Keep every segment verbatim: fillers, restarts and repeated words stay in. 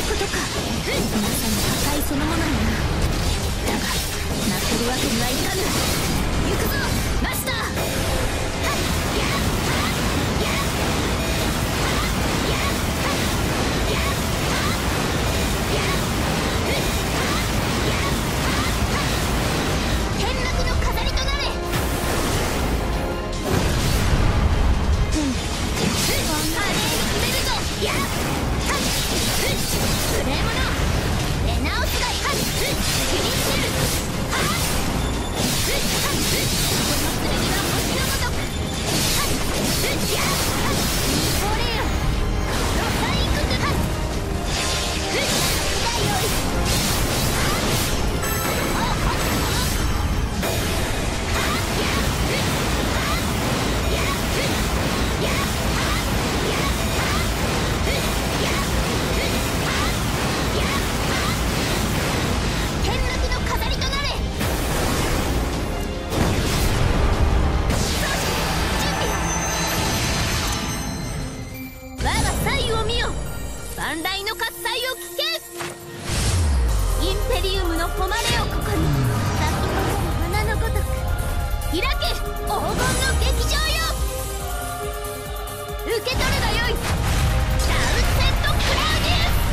ことか。まさに破壊そのものよな。だが負けるわけにはいかぬ。行くぞマスター。はっやっはっやっはっやっはっやっはっやっふっはっやっはっ天幕の飾りとなれ。うん華麗に決めるぞ。やっはっふっ無礼者出直すがい。はっふっ切りつける。はっふっはっふっこの剣は星のごとく。はっふっやっはっこれよロサイクス。はっふっだよい。はっほっほっほっはっやっふっはっやっふっやっはっやっはっふっやっふっはっやっはっ天幕の飾りとなれ。そうし準備よ。我が才を見よ。万来の喝采を聞け。インペリウムの誉れをここに咲き誇る花のごとく開け黄金の劇場よ。受け取ればよい。ラウンセット・クラウディウス。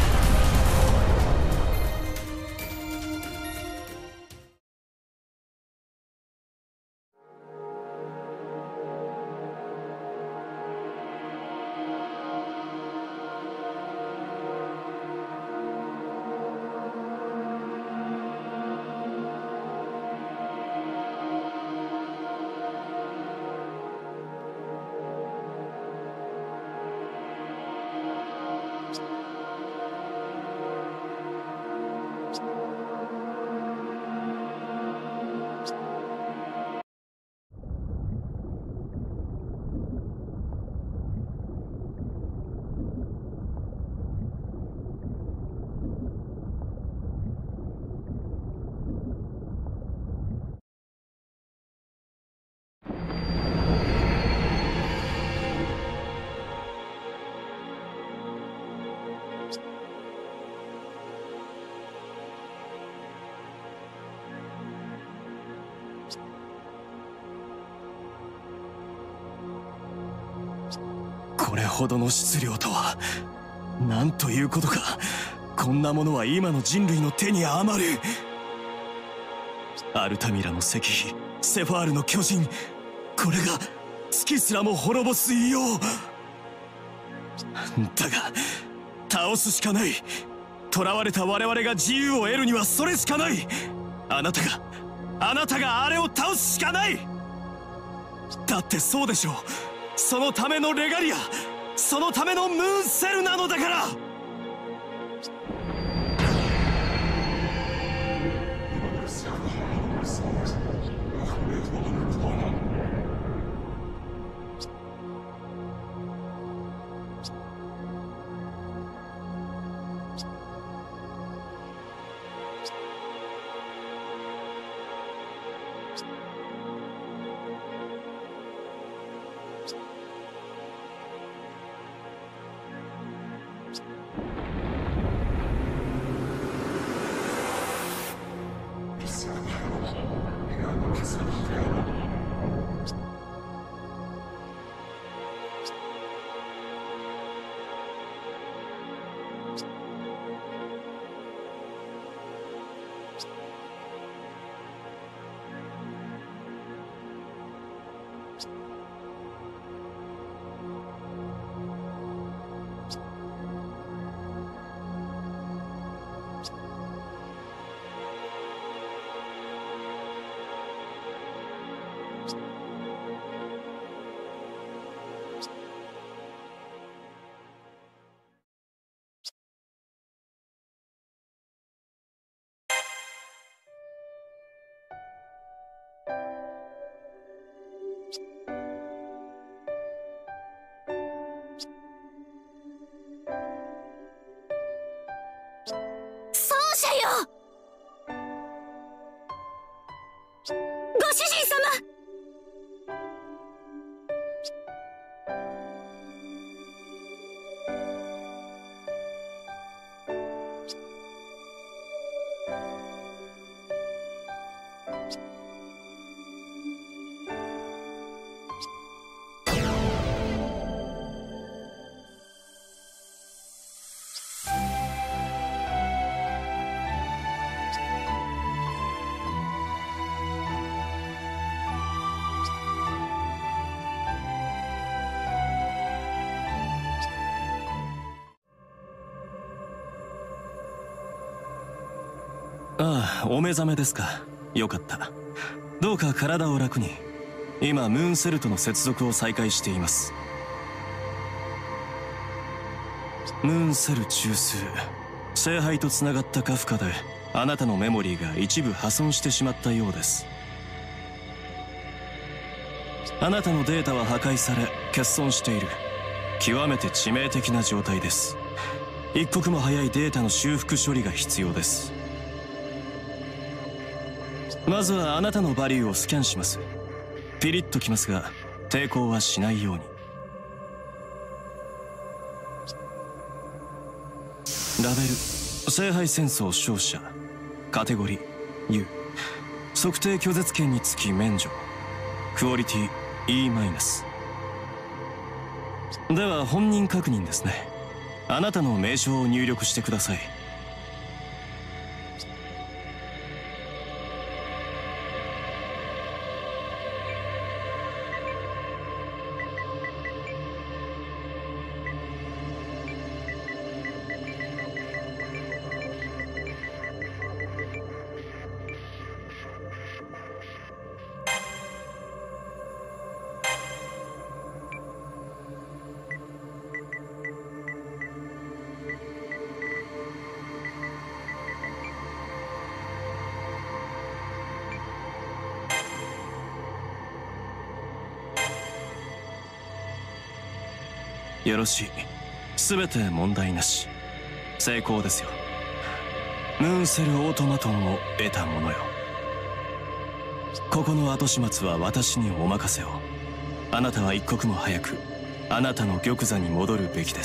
これほどの質量とはなんということか。こんなものは今の人類の手に余る。アルタミラの石碑、セファールの巨人、これが月すらも滅ぼす異様。だが倒すしかない。囚われた我々が自由を得るにはそれしかない。あなたがあなたがあれを倒すしかない。だってそうでしょう。そのためのレガリア、そのためのムーンセルなのだから。 ご主人様。 ああ、お目覚めですか。よかった。どうか体を楽に。今ムーンセルとの接続を再開しています。ムーンセル中枢、聖杯とつながったカフカであなたのメモリーが一部破損してしまったようです。あなたのデータは破壊され欠損している。極めて致命的な状態です。一刻も早いデータの修復処理が必要です。まずはあなたのバリューをスキャンします。ピリッときますが抵抗はしないように。ラベル、聖杯戦争勝者。カテゴリー U、 測定拒絶権につき免除。クオリティ E-。 では本人確認ですね。あなたの名称を入力してください。よろしい。全て問題なし。成功ですよ。ムーンセルオートマトンを得たものよ。ここの後始末は私にお任せを。あなたは一刻も早くあなたの玉座に戻るべきです。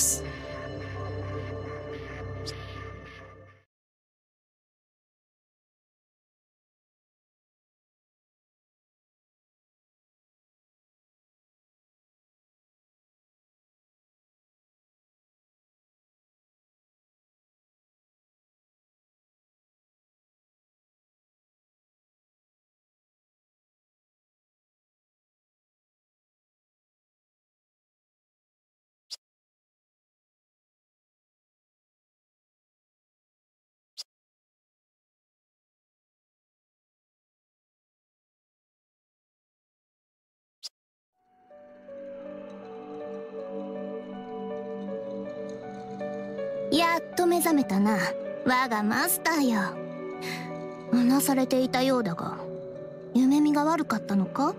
やっと目覚めたな、我がマスターよ。うなされていたようだが、夢見が悪かったのか？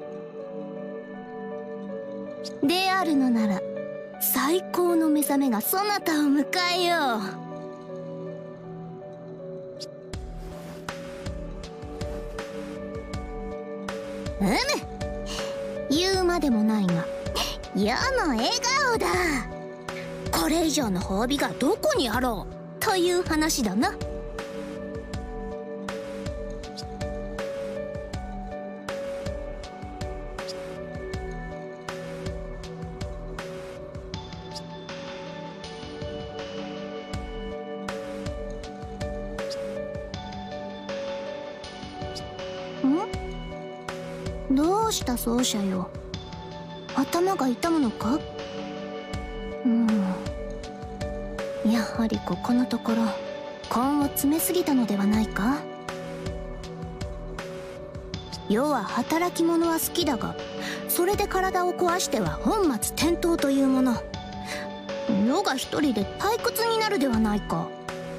であるのなら最高の目覚めがそなたを迎えよう。うむ、言うまでもないが世の笑顔だ。これ以上の褒美がどこにあろうという話だな。ん？どうした奏者よ。頭が痛むのか？うん、やはりここのところ根を詰めすぎたのではないか。世は働き者は好きだが、それで体を壊しては本末転倒というもの。世が一人で退屈になるではないか。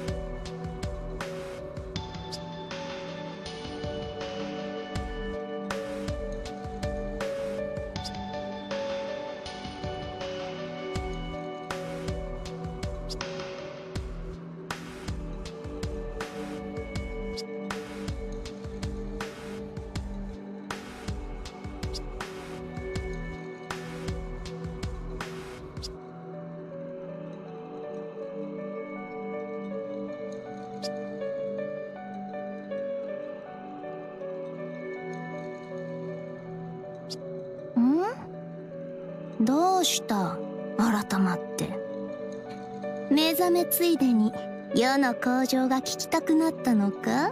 どうした改まって。目覚めついでに世の向上が聞きたくなったのか？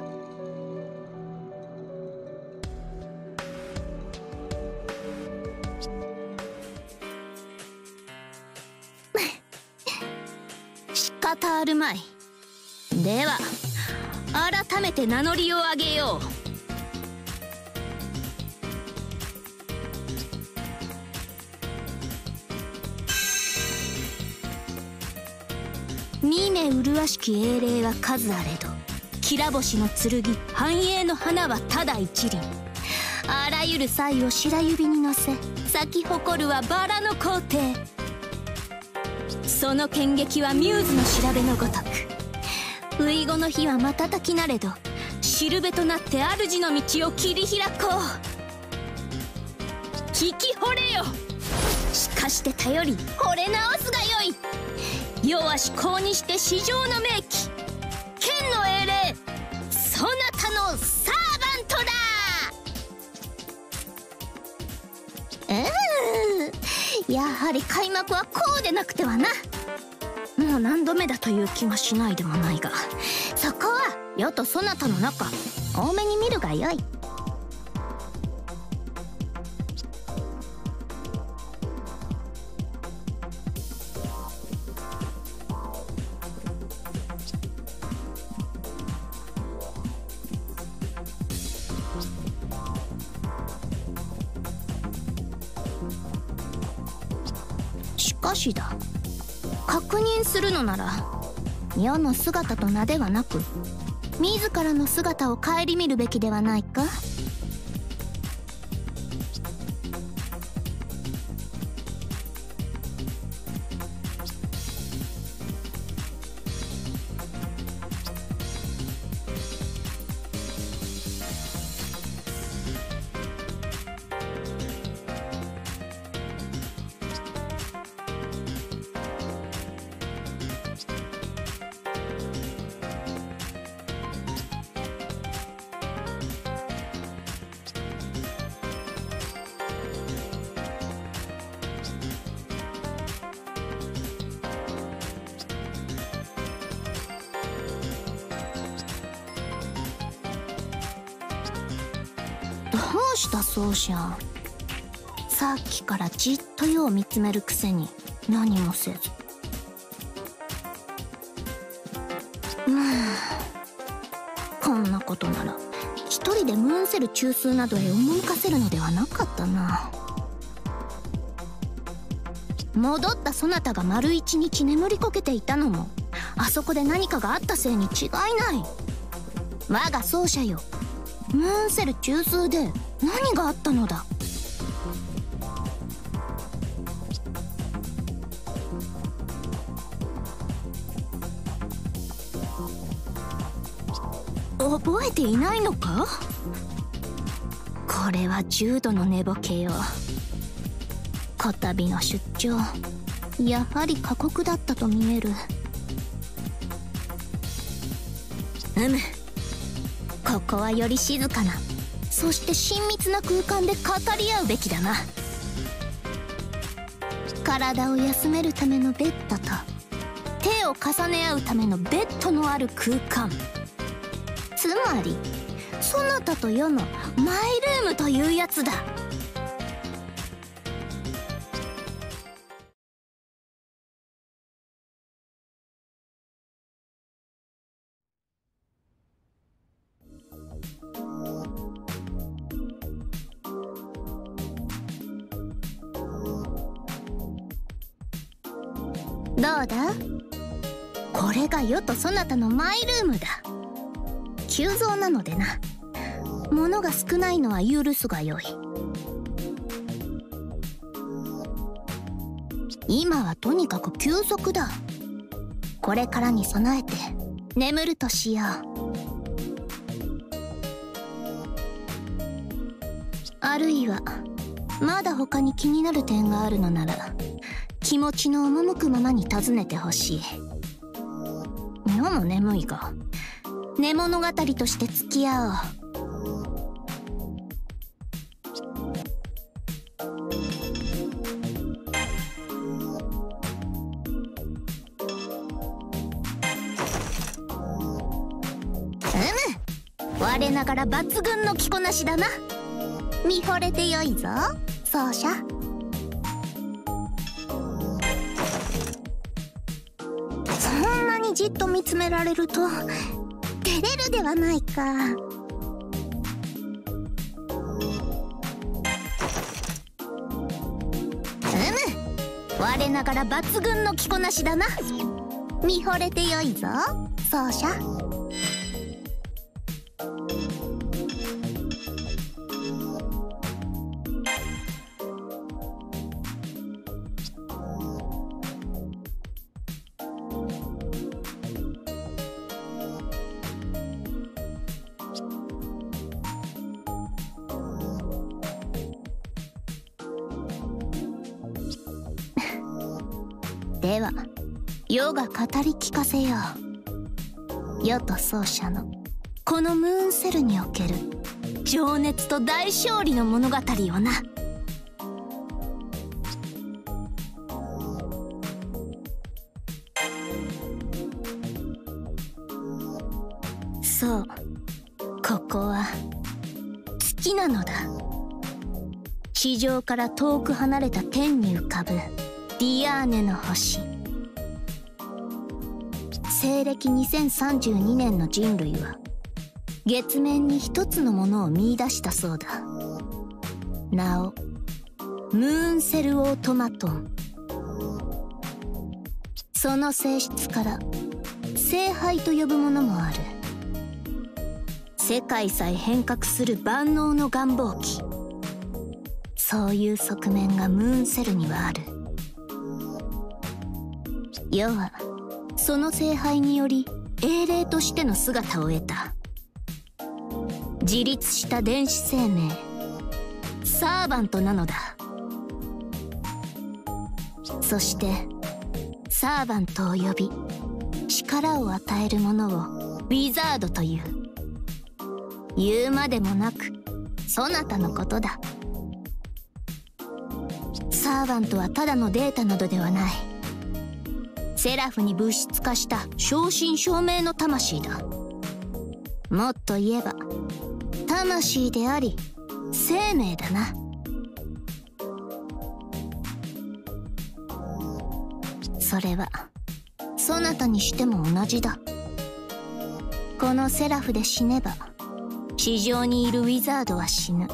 仕方あるまい。では改めて名乗りを上げよう。見目麗しき英霊は数あれど、きら星の剣繁栄の花はただ一輪。あらゆる才を白指に乗せ、咲き誇るはバラの皇帝。その剣撃はミューズの調べのごとく、初後の日は瞬きなれど、しるべとなって主の道を切り開こう。聞き惚れよ。しかして頼り惚れ直すがよい。弱し公にして至上の名器、剣の英霊そなたのサーバントだ。うーん、やはり開幕はこうでなくてはな。もう何度目だという気がしないでもないが、そこは世とそなたの仲多めに見るがよい。しかしだ、確認するのなら世の姿と名ではなく、自らの姿を顧みるべきではないか。どうしたそうじゃん。さっきからじっと世を見つめるくせに何もせず。うんこんなことなら一人でムーンセル中枢などへ赴かせるのではなかったな。戻ったそなたが丸一日眠りこけていたのも、あそこで何かがあったせいに違いない。我が奏者よ、ムーンセル中枢で何があったのだ。覚えていないのか。これは重度の寝ぼけよ。こたびの出張、やはり過酷だったと見える。うむ、ここはより静かな、そして親密な空間で語り合うべきだな。体を休めるためのベッドと手を重ね合うためのベッドのある空間、つまりそなたと世のマイルームというやつだ。どうだ、これが世とそなたのマイルームだ。急増なのでな、物が少ないのは許すがよい。今はとにかく休息だ。これからに備えて眠るとしよう。あるいはまだ他に気になる点があるのなら、気持ちの赴くままに尋ねてほしい。世も眠いが、寝物語として付き合おう。うむ、我ながら抜群の着こなしだな。見惚れてよいぞ、奏者。そんなにじっと見つめられると、で照れるではないか。我ながら抜群の着こなしだな。見惚れてよいぞ、奏者。では余が語り聞かせよう。余と奏者のこのムーンセルにおける情熱と大勝利の物語をな。そう、ここは月なのだ。地上から遠く離れた天に浮かぶディアーネの星。西暦にせんさんじゅうにねんの人類は月面に一つのものを見出したそうだ。名をムーンセルオートマトン。その性質から聖杯と呼ぶものもある。世界さえ変革する万能の願望機。そういう側面がムーンセルにはある。世はその聖杯により英霊としての姿を得た。自立した電子生命サーバントなのだ。そしてサーバントを呼び力を与えるものをウィザードという。言うまでもなくそなたのことだ。サーバントはただのデータなどではない。セラフに物質化した正真正銘の魂だ。もっと言えば魂であり生命だな。それはそなたにしても同じだ。このセラフで死ねば地上にいるウィザードは死ぬ。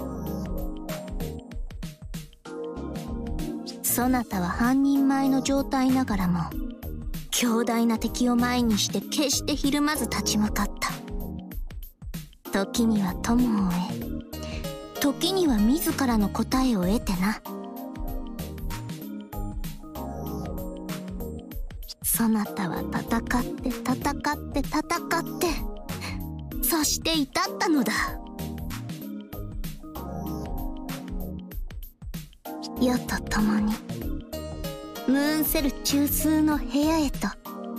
そなたは半人前の状態ながらも強大な敵を前にして決してひるまず立ち向かった。時には友を得、時には自らの答えを得てな。そなたは戦って戦って戦って、そして至ったのだ。世と共にムーンセル中枢の部屋へと。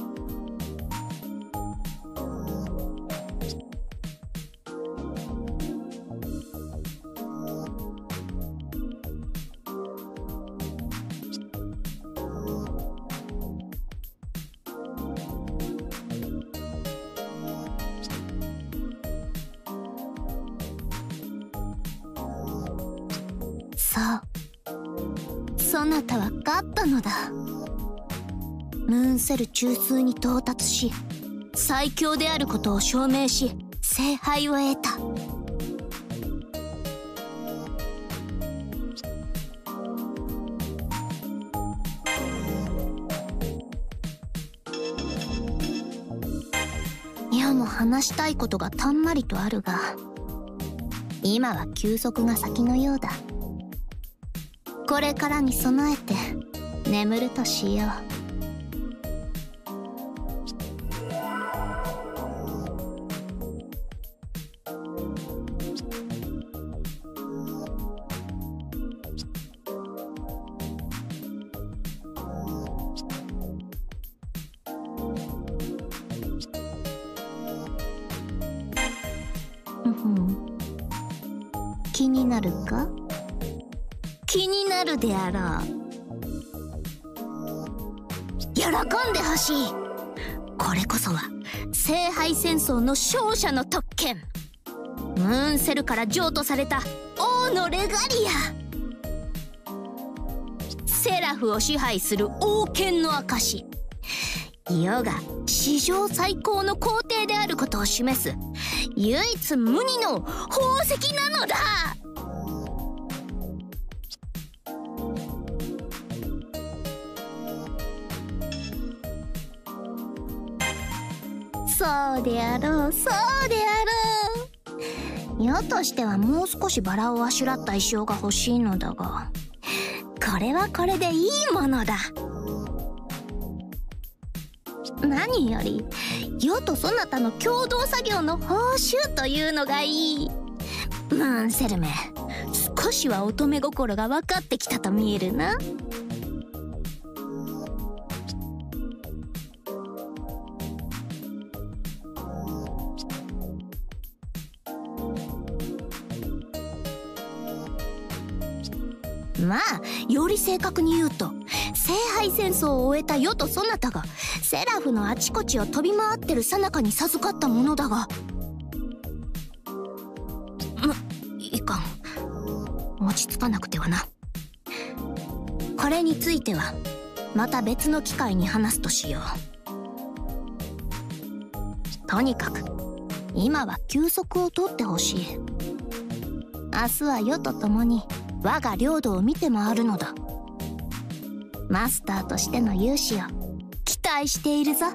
そう、そなたは勝ったのだ。ムーンセル中枢に到達し最強であることを証明し聖杯を得た。世も話したいことがたんまりとあるが今は休息が先のようだ。これからに備えて眠るとしよう。気になるか？気になるであろう。喜んでほしい。これこそは聖杯戦争の勝者の特権。ムーンセルから譲渡された王のレガリア。セラフを支配する王権の証。 世が史上最高の皇帝であることを示す唯一無二の宝石なのだ。そうであろう、そうであろう。世としてはもう少しバラをあしらった衣装が欲しいのだが、これはこれでいいものだ。何より世とそなたの共同作業の報酬というのがいい。マンセルメ、少しは乙女心が分かってきたと見えるな。まあより正確に言うと、聖杯戦争を終えた世とそなたがセラフのあちこちを飛び回ってる最中に授かったものだが、ま、いかん、落ち着かなくてはな。これについてはまた別の機会に話すとしよう。とにかく今は休息を取ってほしい。明日は世と共に我が領土を見て回るのだ。マスターとしての勇姿を期待しているぞ。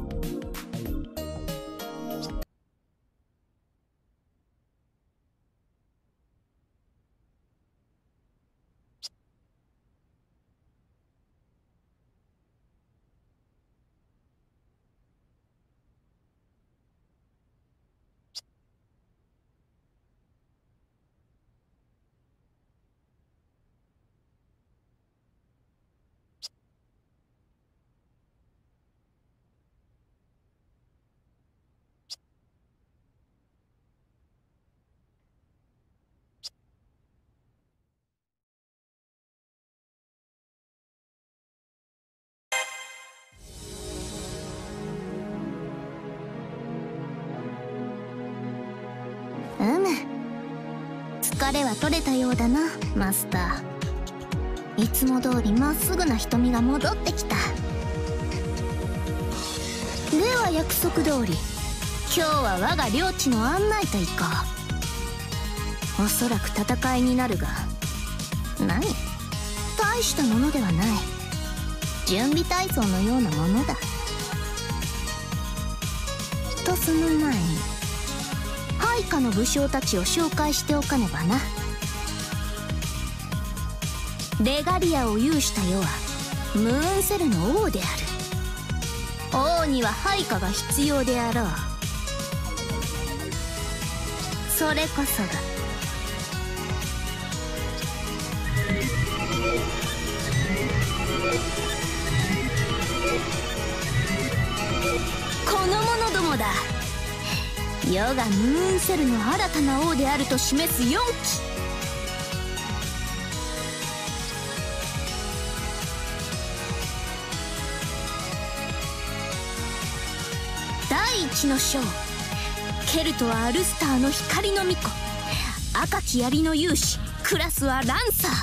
うむ、疲れは取れたようだな、マスター。いつも通りまっすぐな瞳が戻ってきた。では約束通り、今日は我が領地の案内といこう。おそらく戦いになるが、何、大したものではない。準備体操のようなものだ。とその前に配下の武将たちを紹介しておかねばな。レガリアを有した世はムーンセルの王である。王には配下が必要であろう。それこそがこの者どもだ。世がムーンセルの新たな王であると示すよんき。第一の章、ケルトはアルスターの光の巫女、赤き槍の勇士クラスはランサー。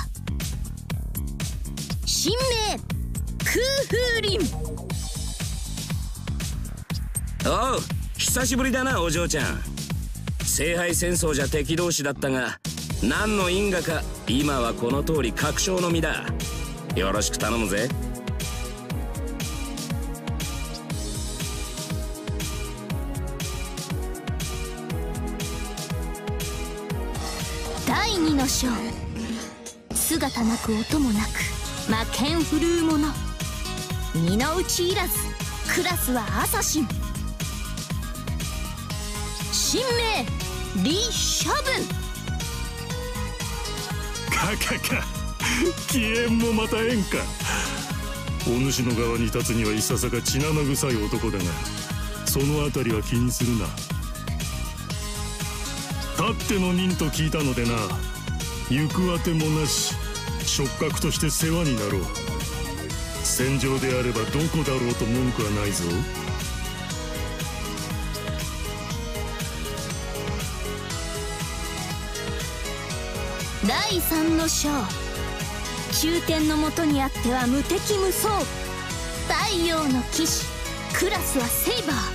神名空風林。 おう、久しぶりだなお嬢ちゃん。聖杯戦争じゃ敵同士だったが、何の因果か今はこの通り確証の身だ。よろしく頼むぜ。 第二の章、姿なく音もなく魔剣振るう者、身の内いらずクラスはアサシン。神名李シャブン。 かかか、奇縁もまた縁か。お主の側に立つにはいささか血生臭い男だが、そのあたりは気にするな。たっての任と聞いたのでな、行くあてもなし、触覚として世話になろう。戦場であればどこだろうと文句はないぞ。 第三の章、中天のもとにあっては無敵無双、太陽の騎士クラスはセイバー。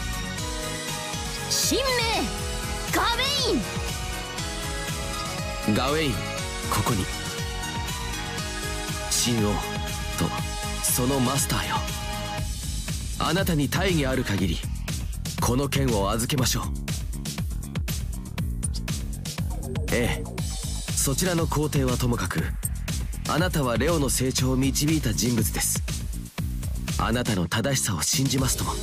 神名ガウェイン。 ガウェイン、ここに。神王とそのマスターよ、あなたに大義ある限りこの剣を預けましょう。ええ、そちらの皇帝はともかく、あなたはレオの成長を導いた人物です。あなたの正しさを信じますとも。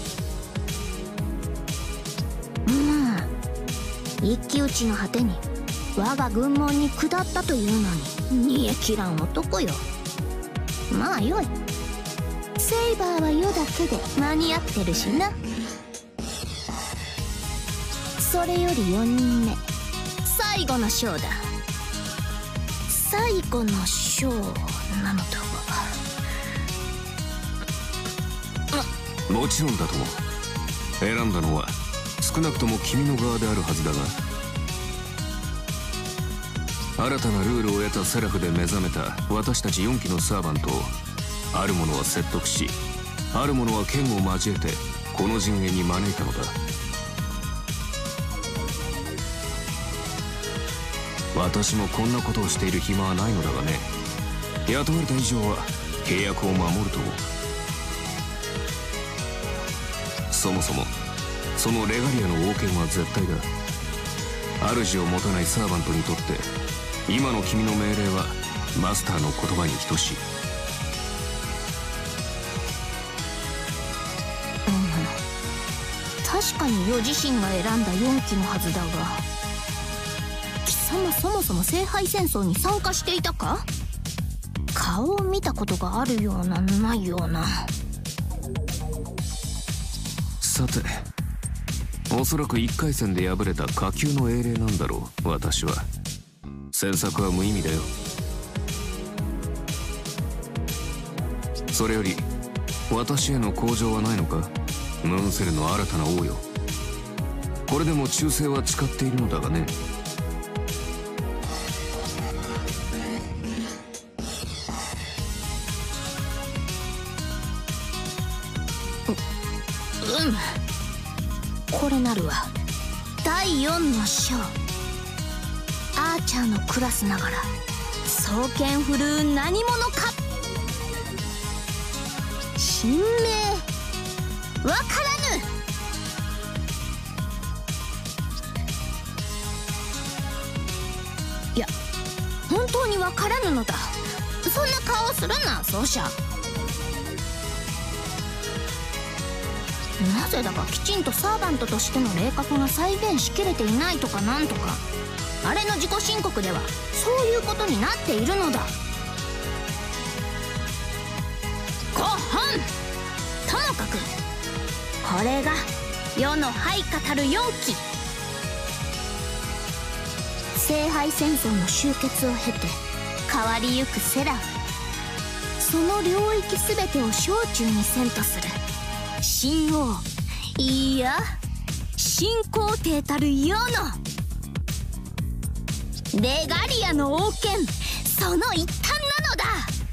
うん、一騎打ちの果てに我が軍門に下ったというのに煮え切らん男よ。まあよい、セイバーは世だけで間に合ってるしな。それよりよにんめ、最後の章だ。最後の章なのだが、もちろんだとも。選んだのは少なくとも君の側であるはずだが、新たなルールを得たセラフで目覚めた私たちよんきのサーバントを、ある者は説得し、ある者は剣を交えてこの陣営に招いたのだ。私もこんなことをしている暇はないのだがね。雇われた以上は契約を守ると。そもそもそのレガリアの王権は絶対だ。主を持たないサーバントにとって今の君の命令はマスターの言葉に等しい。 うん、確かに余自身が選んだよんきのはずだが、貴様そもそも聖杯戦争に参加していたか？顔を見たことがあるようなないような。 さて、おそらくいっかい戦で敗れた下級の英霊なんだろう。私は詮索は無意味だよ。それより私への向上はないのか？ムーンセルの新たな王よ。これでも忠誠は誓っているのだがね。 ううん、これなるわ。だいよんの章、アーチャーのクラスながら双剣振るう何者か。神名わからぬ。いや、本当にわからぬのだ。そんな顔をするな、奏者。なぜだかきちんとサーバントとしての霊格が再現しきれていないとかなんとか、あれの自己申告ではそういうことになっているのだ。ご本ともかく、これが世の配下たるよんき。聖杯戦争の終結を経て変わりゆくセラフ、その領域全てを小中にせんとする神王、いや新皇帝たる世のレガリアの王権、その一端なのだ。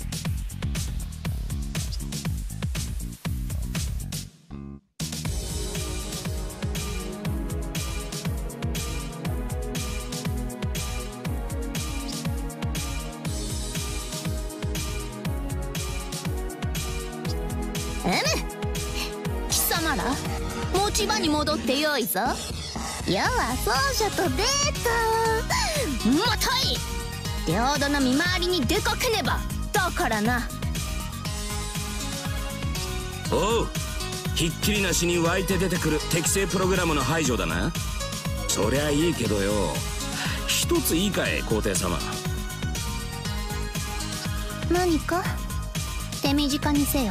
うむ、貴様ら持ち場に戻ってよいぞ。世は奏者とデート。もとい、領土の見回りに出かけねば。だからな。 おう、ひっきりなしに湧いて出てくる適正プログラムの排除だな。そりゃいいけどよ、一ついいかい皇帝様。 何か手短にせよ。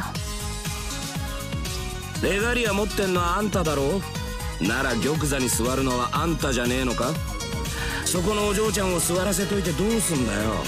レガリア持ってんのはあんただろう。なら玉座に座るのはあんたじゃねえのか。そこのお嬢ちゃんを座らせといてどうすんだよ。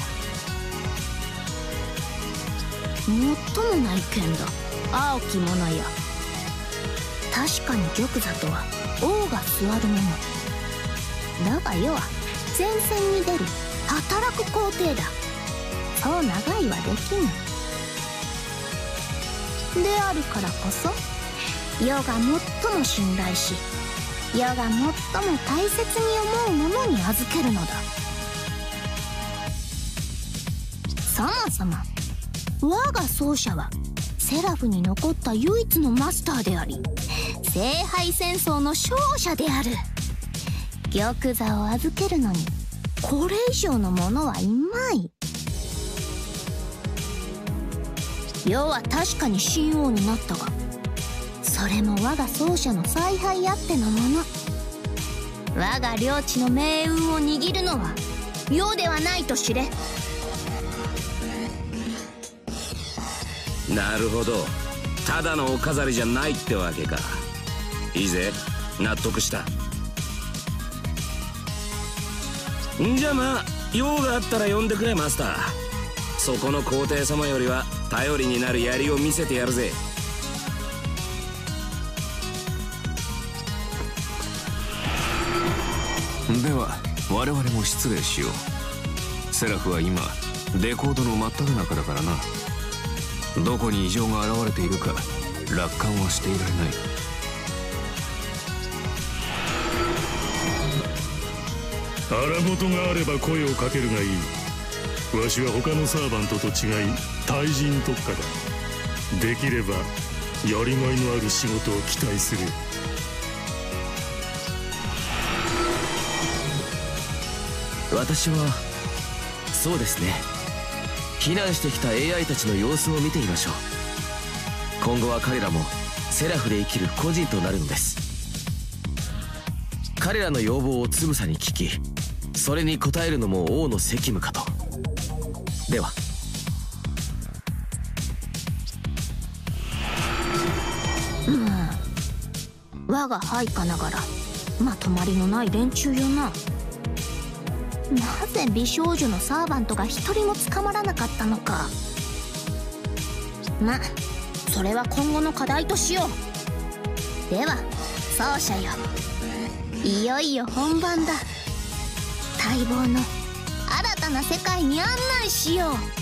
もっともな意見だ、青き者や。確かに玉座とは王が座るものだが、世は前線に出る働く皇帝だ。そう長いはできぬ。であるからこそ世が最も信頼し、世が最も大切に思うものに預けるのだ。そもそも我が奏者はセラフに残った唯一のマスターであり、聖杯戦争の勝者である。玉座を預けるのにこれ以上のものはいまい。世は確かに神王になったが、それも我が奏者の采配あってのもの。我が領地の命運を握るのは世ではないと知れ。 なるほど、ただのお飾りじゃないってわけか。いいぜ、納得した。んじゃまあ用があったら呼んでくれマスター。そこの皇帝様よりは頼りになる槍を見せてやるぜ。 では我々も失礼しよう。セラフは今デコードの真っ只中だからな。どこに異常が現れているか楽観はしていられない。 荒事があれば声をかけるがいい。わしは他のサーバントと違い対人特化だ。できればやりがいのある仕事を期待する。 私はそうですね、避難してきた エーアイ たちの様子を見てみましょう。今後は彼らもセラフで生きる個人となるのです。彼らの要望をつぶさに聞き、それに応えるのも王の責務かと。では。 うん、我が配下ながらまとまりのない連中よな。なぜ美少女のサーバントが一人も捕まらなかったのか。ま、それは今後の課題としよう。では奏者よ、いよいよ本番だ。待望の新たな世界に案内しよう。